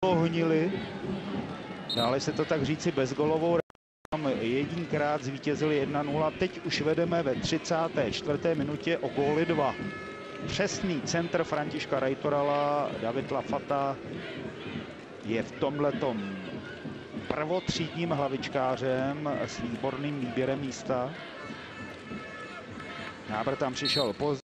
neohnili. Dále se to tak říci bezgolovou. Jedinkrát zvítězili 1-0. Teď už vedeme ve 34. minutě o góly 2. Přesný centr Františka Rajtorala. David Lafata je v tomhletom prvotřídním hlavičkářem s výborným výběrem místa. Nábr tam přišel pozdě.